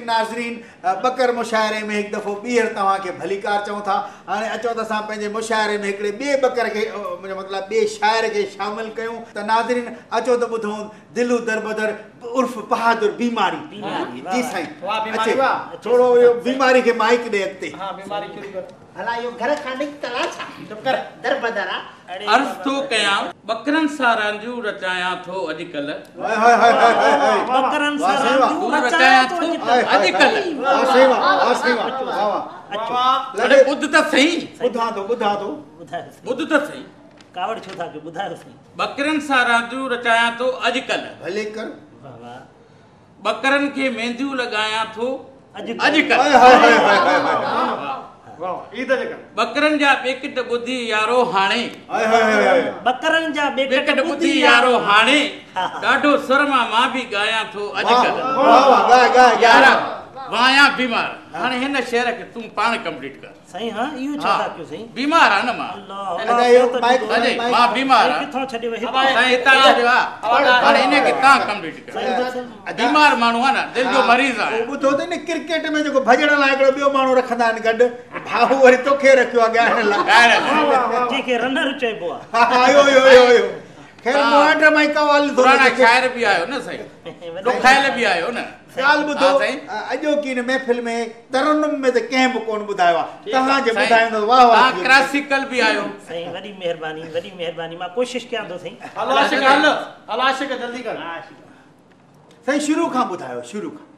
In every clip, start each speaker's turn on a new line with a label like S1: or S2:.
S1: नाज़रीन बकर मुशायरे में एक दफ़ो ॿीहर तव्हांखे भलीकार चऊं था। हाणे अचो त असां पंहिंजे मुशायरे में हिकिड़े ॿिए बकर खे मतिलबु ॿिए शाइर खे शामिल कयूं। त नाज़रीन अचो त ॿुधूं दिलू दरबदर उर्फ बहादुर बीमारी। जी साईं थोरो इहो बीमारी खे माइक ॾे अॻिते।
S2: हां बीमारी शुरू कर।
S3: भला यो घर खां निकतला छा चुप कर दरबदरा
S4: अर्ज़ थो कयां बकरन सां रांदियूं रचायां थो अॼुकल्ह।
S1: हाय हाय हाय हाय हाय
S3: बकरन सां रांदियूं
S4: रचायां थो अॼुकल्ह।
S1: वाह सेवा वाह सेवा वाह वाह।
S4: अरे ॿुध त सही।
S1: ॿुधां थो
S3: ॿुधायो
S4: ॿुध त सही।
S3: कावड़ छो था के ॿुधायो सही।
S4: बकरन सां रांदियूं रचायां थो अॼुकल्ह।
S1: भले कर।
S3: वाह वाह।
S4: बकरन खे मेंदियूं लॻायां थो
S1: अॼुकल्ह। हाय हाय हाय हाय हाय
S2: वाह ईद जे कर।
S4: बकरन जा बेकट ॿुधी यारो हाणे।
S1: हाय हाय हाय
S3: बकरन जा
S4: बेकट ॿुधी यारो हाणे ॾाढो शर्मा मां बि ॻायां थो अॼुकल्ह।
S1: वाह वाह गा गा
S4: यारा वाया बीमार। हाणे हिन शेर खे तूं पाण कंप्लीट कर।
S3: सही हां इहो छा था कयो सही।
S4: बीमार आहे न मां।
S3: अल्लाह
S1: इहो माइक
S4: अजय मां बीमार आहियां।
S3: किथों छॾियो
S4: साईं हितां छॾियो आहे। हाणे हिन खे तव्हां कंप्लीट कर। बीमार माण्हू आहे न दिलि जो मरीज़ आहे।
S1: ॿुधो अथई न क्रिकेट में जेको भॼण लाइ हिकिड़ो ॿियो माण्हू रखंदा आहिनि गॾु भाऊ वरी तोखे रखियो आहे ॻाइण लाइ
S3: जेके रनर चइबो आहे।
S1: हा इहो इहो इहो इहो ख़ैर मूं वटि मां कवाल थो
S4: पुराणा शाइर बि आयो न साईं। ॾुखाइल बि आयो न।
S1: ॻाल्हि ॿुधो अॼोकी हिन महफ़िल में तरन्नुम में त कंहिं बि कोन ॿुधायो आहे। तव्हां जे ॿुधाईंदो वाह वाह।
S4: क्लासिकल बि आयो।
S3: सही वॾी महिरबानी मां कोशिशि कयां थो सही।
S2: हलाशिक हल हलाशिक जल्दी कर।
S1: साईं शुरू खां ॿुधायो शुरू खां।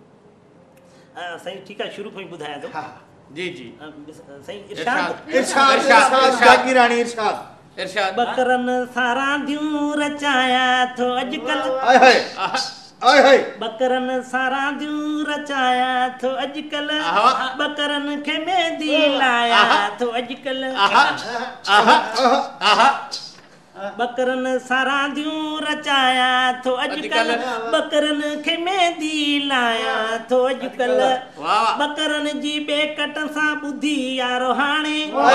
S3: सही ठीकु आहे शुरू खां ई ॿुधायां थो।
S1: हा
S4: जी जी
S3: सही इरशाद
S1: इरशाद जागीरानी इरशाद
S4: इरशाद।
S3: बकरन सां रांदियूं रचाया थो अॼुकल्ह।
S1: हाय हाय हाय हाय
S3: बकरन सां रांदियूं रचाया थो अॼुकल्ह। बकरन खे मेंदी लाया थो अॼुकल्ह। बकरन सां रांदियूं रचाया थो अॼुकल्ह। बकरन खे मेंदी लाया थो अॼुकल्ह। बकरन जी बेकट सां ॿुधी यारो हाणे।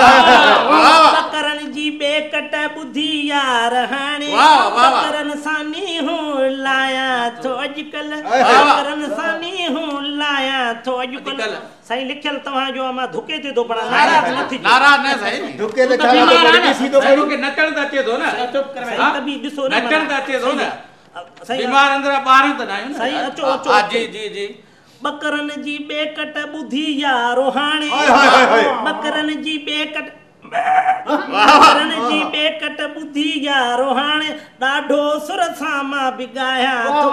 S3: बकरन जी बेकट ॿुधी यार हाणे। बकरन सां नीहूं लाया थो अॼुकल्ह। बकरन सां नीहूं लाया थो अॼुकल्ह। साईं लिखियल तव्हांजो मां धुके ते थो पढ़ां। नाराज़ न थी
S4: नाराज़ न साईं।
S1: धुके ते छा ॾिसी थो
S4: साईं खे नचण त अचे थो न।
S3: चुप कर साईं कभी ॾिसो न
S4: नचण त अचे थो न।
S3: साईं
S4: बीमार अंदर ॿार त न आहियूं न।
S3: साईं अचो अचो।
S4: हा जी जी जी।
S3: बकरन जी बेकट ॿुधी यारो हाणे। बकरन जी बेकट बकरन जी बेकट ॿुधी यारो हाणे ॾाढो सुर सां मां बि ॻायां थो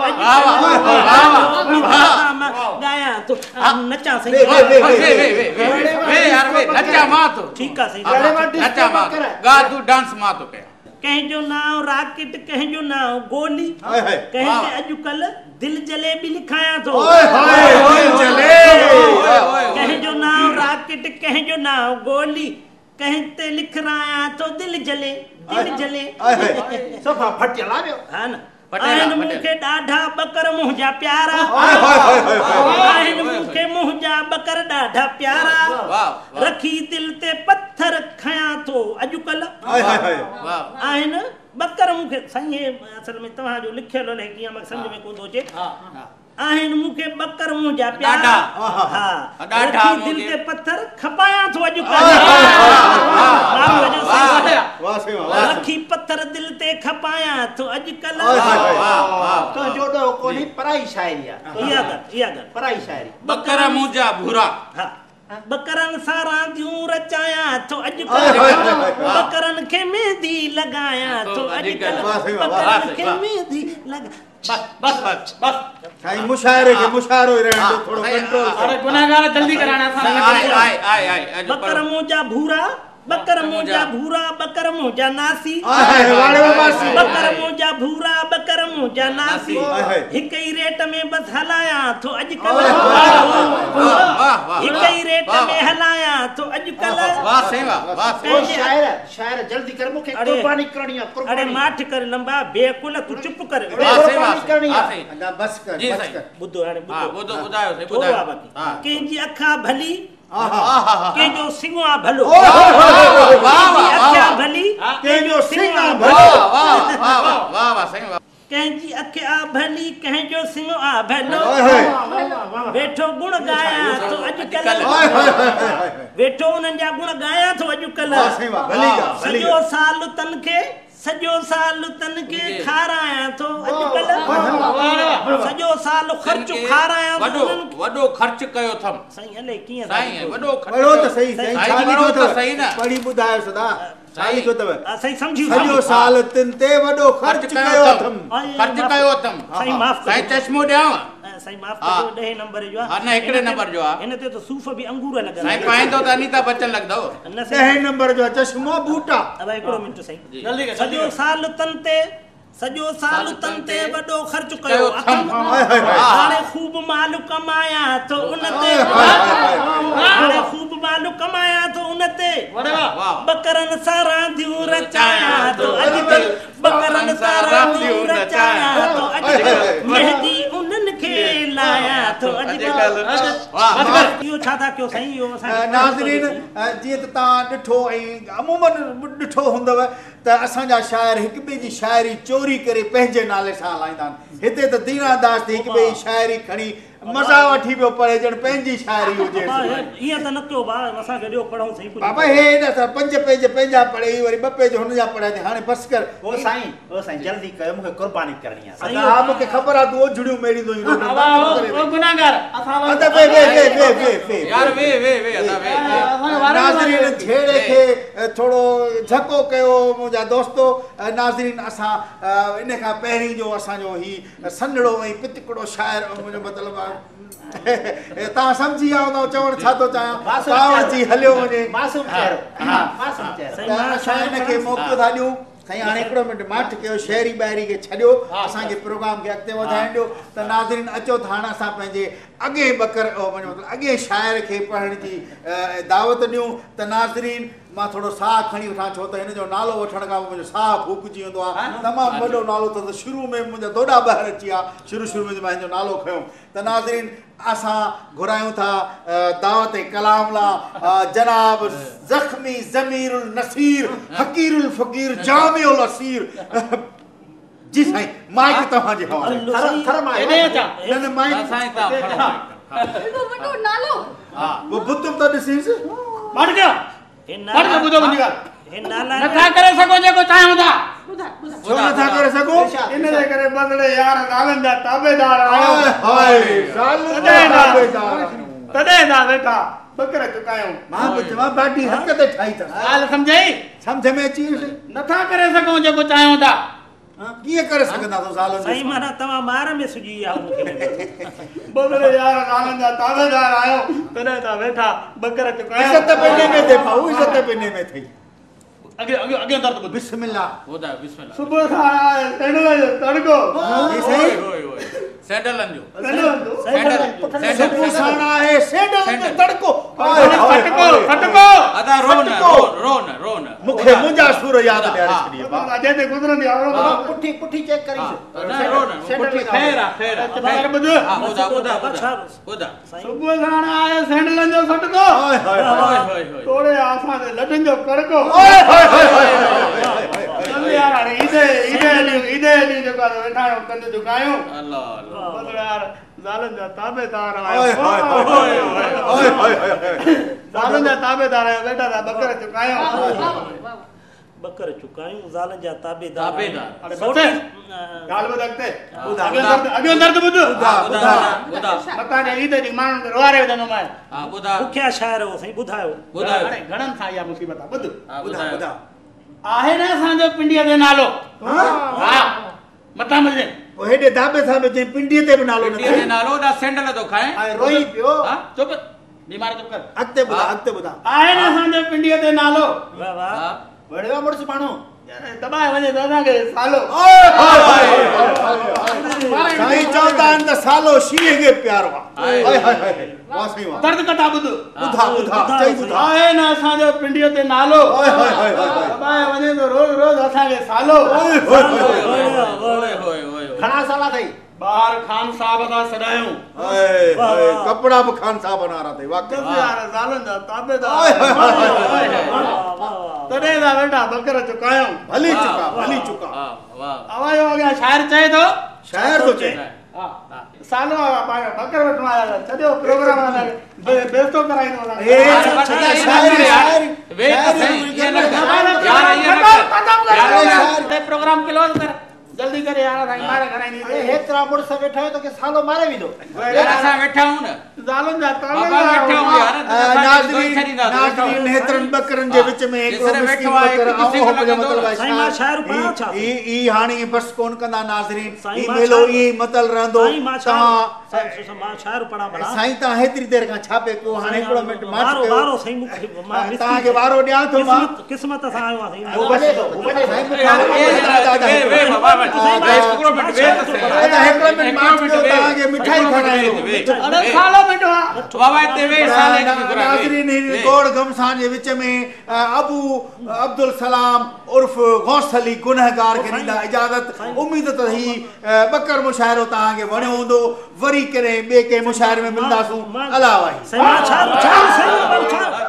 S3: ॻायां थो। नचां साईं। वे यार वे नचां मां थो। ठीकु आहे साईं
S4: नचां मां गा तूं डांस मां थो कयां।
S3: कंहिंजो नाम राकेट कंहिंजो नाम गोली। कंहिंखे अॼुकल्ह दिल जले बि लिखायां थो। कंहिंजो नाम राकेट कंहिंजो नाम गोली। कंहिं ते लिखरायां थो दिल जले
S2: सफ़ा फटियल आहे
S3: हा न। आहिनि मूंखे ॾाढा बकर मुंहिंजा प्यारा। आहिनि मूंखे मुंहिंजा बकर ॾाढा प्यारा। रखी दिल ते पत्थर खयां थो अॼुकल्ह। आहिनि बकर मूंखे साईं असल में तव्हांजो लिखियल आहे कीअं मूंखे सम्झ में कोन थो अचे। आहिनि मूंखे बकर मुंहिंजा प्यारा। हा रखी दिल ते पत्थर खपायां थो अॼुकल्ह। रखी पत्थर दिल ते खपायां थो अॼुकल्ह।
S2: तुंहिंजो ॾोहो कोन्हे पराई शाइरी आहे।
S3: इहा ॻाल्हि
S2: पराई शाइरी।
S4: बकर मुंहिंजा भूरा।
S3: बकरन सां रांदियूं रचायां थो अॼुकल्ह। बकरन खे मेंदी लॻायां थो अॼुकल्ह। बकरन खे मेंदी लॻा।
S4: बस बस बस
S1: साईं मुशायरे के मुशायरो ही रहने दो थोड़ा कंट्रोल।
S2: अरे गुनाहगार जल्दी कराना
S4: आए
S3: बकर मुंहिंजा भूरा बकर मुंहिंजा भूरा बकर मुंहिंजा नासी। बकर मुंहिंजा भूरा बकर मुंहिंजा नासी। हिक ई रेट में बस हलायां थो अॼुकल्ह। हिक ई रेट में हलायां थो अॼुकल्ह।
S4: वाह सही वाह।
S2: शायर जल्दी कर मूंखे कुर्बानी करणी आहे।
S3: अरे माठ कर लंबा बेकुल तू चुप कर।
S2: कुर्बानी करणी आहे।
S1: बस कर
S3: ॿुधो हाणे
S4: ॿुधो ॿुधायो सही ॿुधायो।
S3: कंहिंजी अखा भली कंहिंजो सिंगवा भलो। भली
S1: कंहिंजो सिंगा भलो।
S4: वाह वाह सही वाह।
S3: कंहिंजी अखि आ भली कंहिंजो सिंह आ भलो। वेठो गुण गाया तो अॼुकल्ह वेठो उन्हनि जा गुण गाया थो अॼुकल्ह सॼो साल तन खे खारायां थो अॼुकल्ह सॼो साल ख़र्च खारायां थो
S4: वॾो ख़र्च कयो थम
S3: साईं हले कीअं
S4: साईं वॾो
S1: पढ़ो त सही
S4: सही न
S1: पढ़ी ॿुधायो सदा साईं को तव
S3: साईं सम्झी
S1: सॼो साल तिन ते वॾो ख़र्च कयो अथम
S3: साईं माफ़
S4: साईं चश्मो ॾियांव
S3: साईं माफ़ कजो 10 नंबर जो
S4: हा न हिकिड़े नंबर जो आहे
S3: हिन ते त सूफ़ बि अंगूर लॻल
S4: साईं पाईंदो त अनीता बच्चन लॻंदो
S1: 10 नंबर जो चश्मो बूटा
S3: अब हिकिड़ो मिंट साईं सॼो साल तन ते वॾो ख़र्च कयो अथम हाणे खूब माल कमाया थो उन ते हाणे खूब माल कमाया थो उन ते बकरन सां रांदियूं रचाया थो अॼुकल्ह बकरन सां रांदियूं रचाया थो अॼुकल्ह मेहंदी उन्हनि खे लाया थो अॼुकल्ह इहो छा था कयो साईं इहो
S1: नाज़रीन जीअं त तव्हां ॾिठो ऐं अमूमन ॾिठो हूंदव त असांजा शाइर हिक ॿिए जी शाइरी चोरी करे पंहिंजे नाले सां हलाईंदा आहिनि हिते त दीनादास हिक ॿिए जी शाइरी खणी मज़ा वठी पियो पढ़े ॼण पंहिंजी शाइरी हुजे
S3: ईअं त न कयो भाउ असांखे ॾियो पढ़ूं साईं
S1: बाबा हे न 5 पेज पंहिंजा पढ़े वरी 2 पेज हुनजा पढ़ाए हाणे बस कर
S2: ओ साईं जल्दी कयो मूंखे कुर्बानी करणी आहे
S1: हा मूंखे ख़बर आहे तूं ओझड़ियूं मेड़ींदो
S2: ओ गुनाहगार असां
S1: अदा वे
S4: यार वे अदा वे
S1: नाज़रीन छेड़े खे थोड़ो झको कयो मुंहिंजा दोस्तो नाज़रीन असां इन खां पहिरीं जो असांजो ही सन्हड़ो ऐं पितकड़ो शाइर मुंहिंजो मतिलबु तव्हां सम्झी विया हूंदव चवण छा थो चाहियां पावर जी हलियो वञे
S2: मासूम चेहरो
S1: असां हिनखे मौक़ो था ॾियूं साईं हाणे हिकिड़ो मिंट माठ कयो शहरी ॿाहिरी खे छॾियो असांखे प्रोग्राम खे अॻिते वधाइण ॾियो त नाज़रीन अचो त हाणे असां पंहिंजे अॻे मतिलबु अॻे शाइर खे पढ़ण जी दावत ॾियूं त नाज़रीन मां थोरो साह खणी वठां छो त हिन जो नालो वठण खां मुंहिंजो साह फूकिजी वेंदो आहे तमामु वॾो नालो त शुरू में मुंहिंजा दोॾा ॿाहिरि अची विया शुरू में मां हिन जो नालो खयों त नाज़रीन असां घुरायूं था दावत कलाम ला जनाब ज़ख्मी ज़मीरुल नसीर हकीरुल फ़कीर जामिउल असीर जी साईं माइक तव्हांजे हवाले
S2: थर
S1: माइक
S4: साईं ता
S5: एॾो वॾो नालो
S4: हा
S1: वो बुतम त ॾिसीस
S2: मर गया ॿुधो मुंहिंजी ॻाल्हि
S4: नथा करे सघो जेको चाहियो था
S1: छो नथा करे सघो
S2: इन जे करे बदिले यार नालनि जा ताबेदार आहियो
S1: हाय ज़ालिम ताबेदार
S2: तॾहिं था वेठा बकर चुकायूं
S1: मां चवां बाटी हक़ ते ठाही अथसि
S2: ॻाल्हि सम्झई
S1: सम्झ में अची वियुसि
S2: नथा करे सघूं जेको चाहियूं था
S1: कीअं करे सघंदा तो ज़ालिम
S3: साईं माना तव्हां मार में सुजी विया मूंखे
S2: बदिले यार नालनि जा ताबेदार आहियो तॾहिं था वेठा बकर चुकायूं
S1: इज़त पिने में थे पाऊ इज़त पिने में थई
S2: अॻे दर्द ॿुध
S1: बिस्मिल्लाह
S4: होदा बिस्मिल्लाह
S2: सुबुह खां सैंडल जो तड़को
S1: जी सही
S4: सैंडलन जो
S1: सुबुह साण आहे सैंडल जो तड़को
S2: फटको
S4: अदा रोन
S1: मूंखे मुंहिंजा सुर यादि ॾियारे छॾी
S2: बाबा जेते गुज़रंदी आहे
S1: पुठी चेक करीस
S4: रोन खैर
S2: ॿुध
S4: ॿुधा
S2: सुबुह साण आहे सैंडलन जो फटको तोड़े आसां ते लॾनि जो कड़को यार हाणे ईदे ॾींहुं जेको आहे वेठा आहियूं कंध झुकायूं अल्लाह यार ज़ालनि जा ताबेदार आहियो ज़ालनि जा ताबेदार आहियो वेठा था बकर चुकायूं
S3: ज़ालनि जा ताबेदार
S2: ॻाल्हि ॿुध अॻिते अॻियो दर्द ॿुध मतां जे ईद ॾींहुं माण्हुनि खे रोआरे विझंदो मां
S3: मुखिया शाइर हो साईं ॿुधायो
S2: हाणे घणनि सां इहा मुसीबत आहे ॿुध आहे न असांजो पिंडीअ ते नालो हा मथां मजे
S1: हेॾे दाबे सां में पिंडीअ ते बि नालो
S4: पिंडीअ ते नालो दा सैंडल तो खाए
S1: ऐं रोई पियो
S4: चुप बीमार चुप कर
S1: अॻिते ॿुधा
S2: आहे न असांजो पिंडीअ ते नालो
S3: वाह वाह
S2: वड़ियो मुड़ुस माण्हू दबाए वञे त असांखे सालो
S1: साईं चवंदा आहिनि त सालो शींहं खे प्यारो आहे
S2: दर्द कटा ॿुध
S1: चई ॿुधा
S2: आहे न असांजो पिंडीअ ते नालो दबाए वञे त रोज़ असांखे सालो घणा साल अथई ॿाहिर ख़ान साहब खां सॾायूं
S1: कपिड़ा बि ख़ान साहब नारा अथई वाक़ई
S2: यार ज़ालनि जा ताबेदार तॾहिं था वेठा बकर चुकायूं
S1: भली चुका
S2: आवाज़ अॻियां शाइर चए थो
S1: शाइर थो चए
S2: सालो बकर वठणो आया सॼो प्रोग्राम आहे बेस्तो कराईंदो ना
S1: ए शायरी
S4: प्रोग्राम क्लोज कर जल्दी करे यार मारे घर नहीं
S2: अरे हेतरा मुड़स वेठा है तो के सालो मारे भी दो
S4: यार असा बैठा हूं ना
S2: जालन जाता
S4: बाबा बैठा हूं यार
S1: नाज़रीन हेतरन बकरन जे विच में एकड़ो मिस्किन बकर आओ जो मतलब
S3: साईं मां शायर पढ़ा छा
S1: ई हाणी बस कोन कंदा नाज़रीन ई मेलो ई मतल रहंदो
S3: साईं मां शायर पढ़ा बड़ा
S1: साईं ता हेतरी देर का छापे को हाणे एकड़ो मिनट मां
S3: वारो साईं मुखे मां
S1: ता के वारो ॾियां तो मां
S3: किस्मत सां आयो आ साईं
S2: वो बने साईं
S4: वे बाबा हिकिड़ो मिंट
S1: तव्हांखे मिठाई खारायो
S2: अरे सालो मिंट
S4: बाबा हिते वे
S1: नाज़रीन गोड़ घमसान जे विच में अबू अब्दुल सलाम उर्फ गौस अली गुनहगार खे ॾींदा इजाज़त उम्मीद त ही बकर मुशाइरो तव्हांखे वणियो हूंदो वरी करे ॿिए कंहिं मुशाइरे में मिलंदासूं अलाह
S3: साईं